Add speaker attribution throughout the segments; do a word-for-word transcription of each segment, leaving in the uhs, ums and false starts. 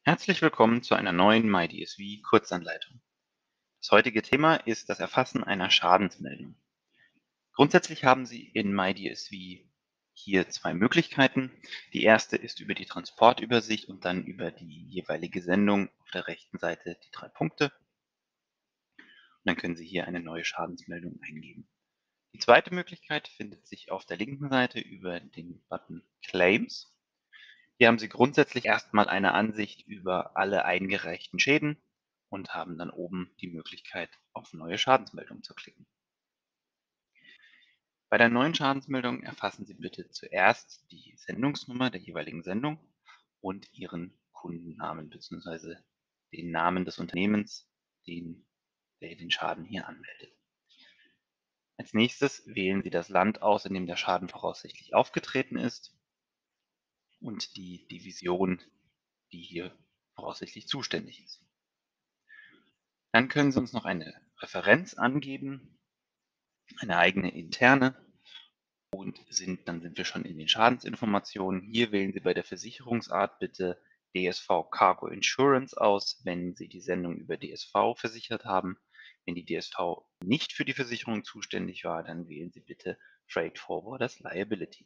Speaker 1: Herzlich willkommen zu einer neuen MyDSV Kurzanleitung. Das heutige Thema ist das Erfassen einer Schadensmeldung. Grundsätzlich haben Sie in MyDSV hier zwei Möglichkeiten. Die erste ist über die Transportübersicht und dann über die jeweilige Sendung auf der rechten Seite die drei Punkte. Und dann können Sie hier eine neue Schadensmeldung eingeben. Die zweite Möglichkeit findet sich auf der linken Seite über den Button Claims. Hier haben Sie grundsätzlich erstmal eine Ansicht über alle eingereichten Schäden und haben dann oben die Möglichkeit, auf Neue Schadensmeldung zu klicken. Bei der neuen Schadensmeldung erfassen Sie bitte zuerst die Sendungsnummer der jeweiligen Sendung und Ihren Kundennamen bzw. den Namen des Unternehmens, den, der den Schaden hier anmeldet. Als nächstes wählen Sie das Land aus, in dem der Schaden voraussichtlich aufgetreten ist und die Division, die hier voraussichtlich zuständig ist. Dann können Sie uns noch eine Referenz angeben, eine eigene interne, und sind, dann sind wir schon in den Schadensinformationen. Hier wählen Sie bei der Versicherungsart bitte D S V Cargo Insurance aus, wenn Sie die Sendung über D S V versichert haben. Wenn die D S V nicht für die Versicherung zuständig war, dann wählen Sie bitte Freight Forwarders Liability.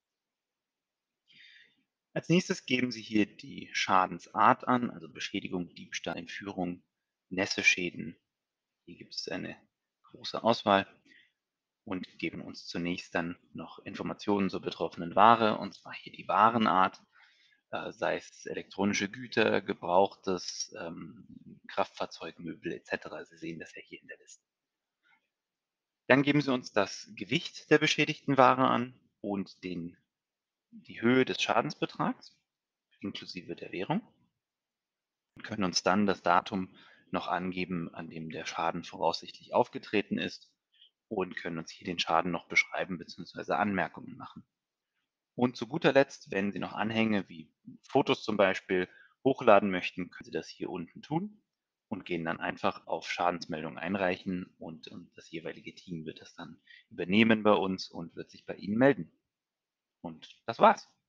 Speaker 1: Als nächstes geben Sie hier die Schadensart an, also Beschädigung, Diebstahl, Entführung, Nässeschäden. Hier gibt es eine große Auswahl und geben uns zunächst dann noch Informationen zur betroffenen Ware, und zwar hier die Warenart, äh, sei es elektronische Güter, Gebrauchtes, ähm, Kraftfahrzeug, Möbel et cetera. Sie sehen das ja hier in der Liste. Dann geben Sie uns das Gewicht der beschädigten Ware an und den, die Höhe des Schadensbetrags inklusive der Währung und können uns dann das Datum noch angeben, an dem der Schaden voraussichtlich aufgetreten ist, und können uns hier den Schaden noch beschreiben bzw. Anmerkungen machen. Und zu guter Letzt, wenn Sie noch Anhänge wie Fotos zum Beispiel hochladen möchten, können Sie das hier unten tun und gehen dann einfach auf Schadensmeldung einreichen, und, und das jeweilige Team wird das dann übernehmen bei uns und wird sich bei Ihnen melden. Und das war's.